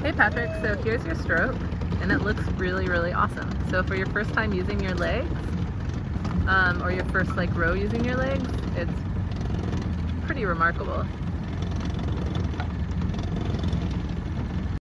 Hey Patrick, so here's your stroke, and it looks really, really awesome. So for your first time using your legs, or your first like row using your legs, it's pretty remarkable.